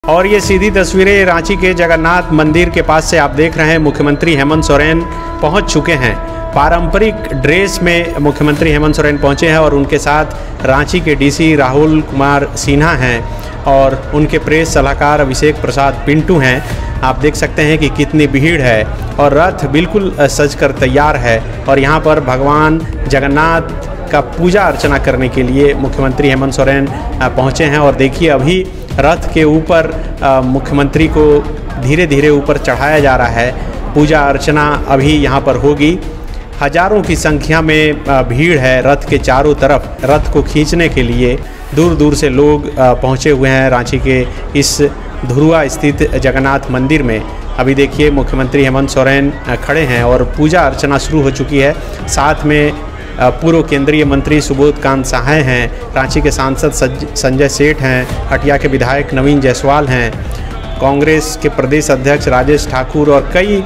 और ये सीधी तस्वीरें रांची के जगन्नाथ मंदिर के पास से आप देख रहे हैं। मुख्यमंत्री हेमंत सोरेन पहुंच चुके हैं। पारंपरिक ड्रेस में मुख्यमंत्री हेमंत सोरेन पहुंचे हैं और उनके साथ रांची के डीसी राहुल कुमार सिन्हा हैं और उनके प्रेस सलाहकार अभिषेक प्रसाद पिंटू हैं। आप देख सकते हैं कि कितनी भीड़ है और रथ बिल्कुल सजकर तैयार है और यहाँ पर भगवान जगन्नाथ का पूजा अर्चना करने के लिए मुख्यमंत्री हेमंत सोरेन पहुँचे हैं। और देखिए अभी रथ के ऊपर मुख्यमंत्री को धीरे धीरे ऊपर चढ़ाया जा रहा है। पूजा अर्चना अभी यहाँ पर होगी। हजारों की संख्या में भीड़ है रथ के चारों तरफ। रथ को खींचने के लिए दूर दूर से लोग पहुँचे हुए हैं रांची के इस धुरुआ स्थित जगन्नाथ मंदिर में। अभी देखिए मुख्यमंत्री हेमंत सोरेन खड़े हैं और पूजा अर्चना शुरू हो चुकी है। साथ में पूर्व केंद्रीय मंत्री सुबोध कांत सहाय हैं, रांची के सांसद संजय सेठ हैं, हटिया के विधायक नवीन जायसवाल हैं, कांग्रेस के प्रदेश अध्यक्ष राजेश ठाकुर और कई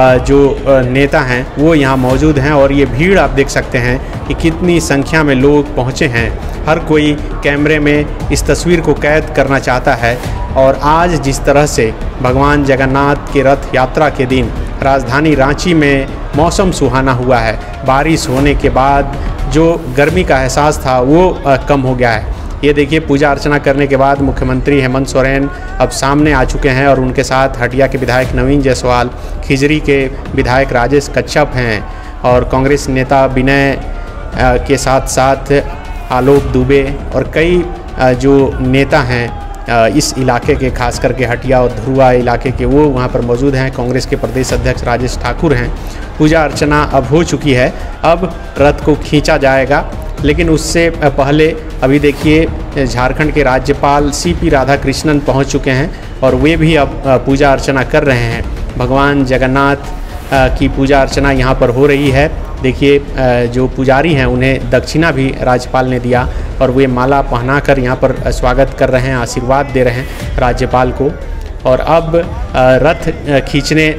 जो नेता हैं वो यहाँ मौजूद हैं। और ये भीड़ आप देख सकते हैं कि कितनी संख्या में लोग पहुँचे हैं। हर कोई कैमरे में इस तस्वीर को कैद करना चाहता है। और आज जिस तरह से भगवान जगन्नाथ के रथ यात्रा के दिन राजधानी रांची में मौसम सुहाना हुआ है। बारिश होने के बाद जो गर्मी का एहसास था वो कम हो गया है। ये देखिए पूजा अर्चना करने के बाद मुख्यमंत्री हेमंत सोरेन अब सामने आ चुके हैं और उनके साथ हटिया के विधायक नवीन जायसवाल, खिजरी के विधायक राजेश कच्छप हैं और कांग्रेस नेता विनय के साथ साथ आलोक दुबे और कई जो नेता हैं इस इलाके के, खास करके हटिया और धुरुआ इलाके के, वो वहाँ पर मौजूद हैं। कांग्रेस के प्रदेश अध्यक्ष राजेश ठाकुर हैं। पूजा अर्चना अब हो चुकी है। अब रथ को खींचा जाएगा, लेकिन उससे पहले अभी देखिए झारखंड के राज्यपाल सीपी राधाकृष्णन पहुँच चुके हैं और वे भी अब पूजा अर्चना कर रहे हैं। भगवान जगन्नाथ की पूजा अर्चना यहाँ पर हो रही है। देखिए जो पुजारी हैं उन्हें दक्षिणा भी राज्यपाल ने दिया और वे माला पहनाकर यहाँ पर स्वागत कर रहे हैं, आशीर्वाद दे रहे हैं राज्यपाल को। और अब रथ खींचने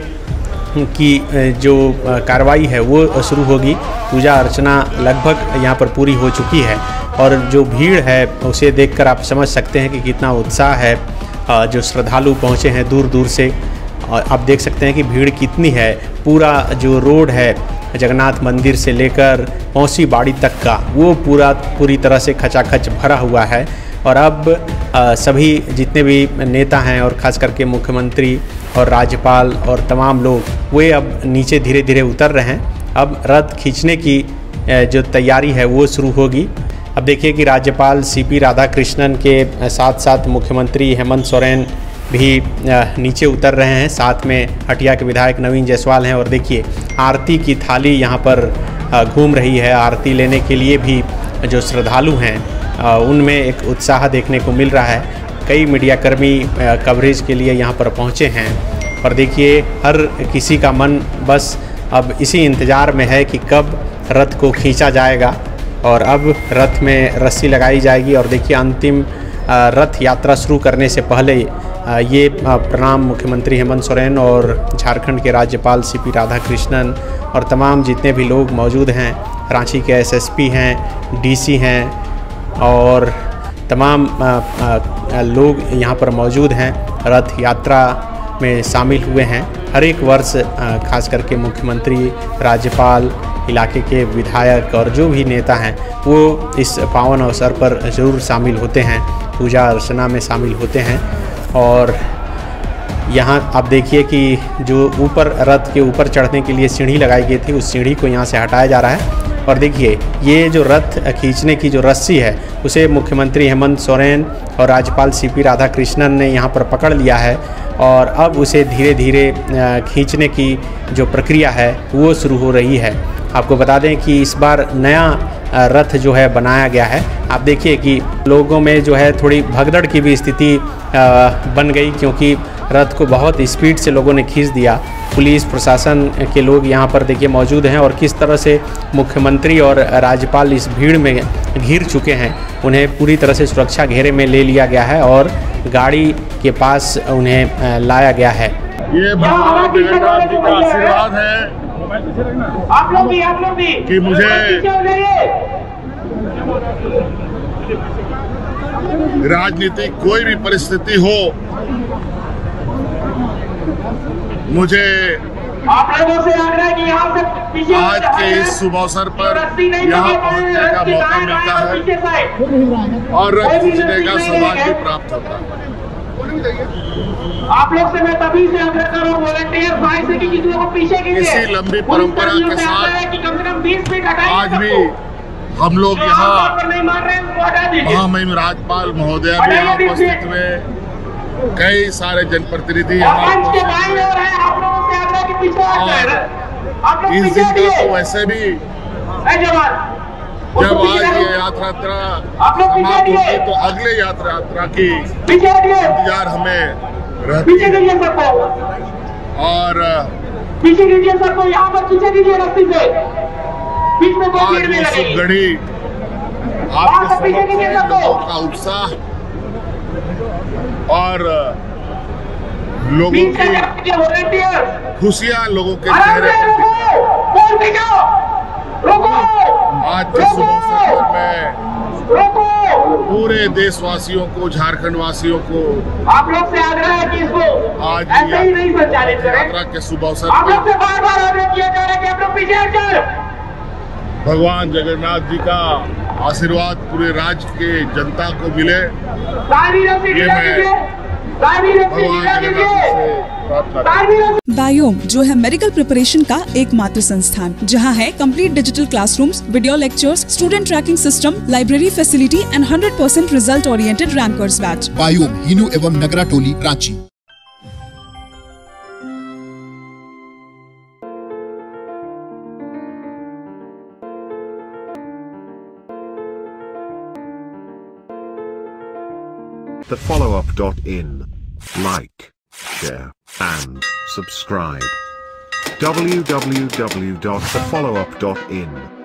की जो कार्रवाई है वो शुरू होगी। पूजा अर्चना लगभग यहाँ पर पूरी हो चुकी है और जो भीड़ है उसे देखकर आप समझ सकते हैं कि कितना उत्साह है। जो श्रद्धालु पहुँचे हैं दूर दूर से और आप देख सकते हैं कि भीड़ कितनी है। पूरा जो रोड है जगन्नाथ मंदिर से लेकर पौसी बाड़ी तक का वो पूरी तरह से खचाखच भरा हुआ है। और अब सभी जितने भी नेता हैं और ख़ास करके मुख्यमंत्री और राज्यपाल और तमाम लोग वे अब नीचे धीरे धीरे उतर रहे हैं। अब रथ खींचने की जो तैयारी है वो शुरू होगी। अब देखिए कि राज्यपाल सीपी राधाकृष्णन के साथ साथ मुख्यमंत्री हेमंत सोरेन भी नीचे उतर रहे हैं। साथ में हटिया के विधायक नवीन जायसवाल हैं और देखिए आरती की थाली यहाँ पर घूम रही है। आरती लेने के लिए भी जो श्रद्धालु हैं उनमें एक उत्साह देखने को मिल रहा है। कई मीडियाकर्मी कवरेज के लिए यहाँ पर पहुँचे हैं और देखिए हर किसी का मन बस अब इसी इंतज़ार में है कि कब रथ को खींचा जाएगा और अब रथ में रस्सी लगाई जाएगी। और देखिए अंतिम रथ यात्रा शुरू करने से पहले ये प्रणाम मुख्यमंत्री हेमंत सोरेन और झारखंड के राज्यपाल सीपी राधाकृष्णन और तमाम जितने भी लोग मौजूद हैं, रांची के एसएसपी हैं, डीसी हैं और तमाम लोग यहाँ पर मौजूद हैं, रथ यात्रा में शामिल हुए हैं। हर एक वर्ष खास करके मुख्यमंत्री, राज्यपाल, इलाके के विधायक और जो भी नेता हैं वो इस पावन अवसर पर ज़रूर शामिल होते हैं, पूजा अर्चना में शामिल होते हैं। और यहाँ आप देखिए कि जो ऊपर रथ के ऊपर चढ़ने के लिए सीढ़ी लगाई गई थी उस सीढ़ी को यहाँ से हटाया जा रहा है। और देखिए ये जो रथ खींचने की जो रस्सी है उसे मुख्यमंत्री हेमंत सोरेन और राज्यपाल सीपी राधाकृष्णन ने यहाँ पर पकड़ लिया है और अब उसे धीरे धीरे खींचने की जो प्रक्रिया है वो शुरू हो रही है। आपको बता दें कि इस बार नया रथ जो है बनाया गया है। आप देखिए कि लोगों में जो है थोड़ी भगदड़ की भी स्थिति बन गई, क्योंकि रथ को बहुत स्पीड से लोगों ने खींच दिया। पुलिस प्रशासन के लोग यहाँ पर देखिए मौजूद हैं और किस तरह से मुख्यमंत्री और राज्यपाल इस भीड़ में घिर चुके हैं। उन्हें पूरी तरह से सुरक्षा घेरे में ले लिया गया है और गाड़ी के पास उन्हें लाया गया है। ये भगवान जगन्नाथ जी का आशीर्वाद है आप लोग भी कि मुझे राजनीतिक कोई भी परिस्थिति हो मुझे आप लोगों से आग्रह कि यहाँ से पीछे आज के इस शुभ अवसर पर यहाँ पहुँचने का मौका मिलता है और रक्त खींचने का सौभाग्य प्राप्त होता है। आप लोग से मैं तभी से आग्रह कर रहा हूँ वॉलंटियर भाई से कि किसी को पीछे कीजिए। इसी लंबी परंपरा के साथ कि कम से कम 20 फीट हटाइए। आज भी हम लोग यहाँ नहीं मार रहे हैं, उसको हटा दीजिए। महामहिम राज्यपाल महोदया भी यहाँ उपस्थित हुए, कई सारे जनप्रतिनिधि यहाँ के बाईं ओर है, आप लोगों से आग्रह कि पीछे हट जाए। आप लोग इस पीछे दिन का हटिए। तो वैसे भी जवान जब आज ये यात्रा समाप्त होगी तो अगले यात्रा की पीछे हटिए, इंतजार हमें रहती पीछे है। कीजिए सबको, और पीछे कीजिए सबको, यहाँ पर पीछे कीजिए रस्सी से, बीच में बहुत आज भीड़ में वो शुभ लगेगी। घड़ी आपके समक्ष में लोगों का उत्साह और लोगों बीच की का वॉलंटियर खुशियाँ लोगों के चेहरे पर दिखी। आज के शुभ अवसर पर मैं पूरे देशवासियों को, झारखंड वासियों को आप लोग से आग्रह है कि इसको आज ऐसे ही नहीं संचालित करें। यात्रा के शुभ अवसर आप लोग पर से बार बार आग्रह किया जा रहा है कि आप लोग पीछे हट जाए। भगवान जगन्नाथ जी का आशीर्वाद पूरे राज्य के जनता को मिले, दाहिनी रस्सी ये ढीला मैं कीजिए, दाहिनी रस्सी भगवान ढीला जगन्नाथ कीजिए, जी से प्रार्थना करता हूं। दाहिनी रस्सी। बायोम जो है मेडिकल प्रिपरेशन का एकमात्र संस्थान जहां है complete digital classrooms, video lectures, student tracking system, library facility and 100% result oriented rankers batch. बायोम हिनू एवं नगरा टोली Ranchi. thefollowup.in. Like, share, and subscribe. www.thefollowup.in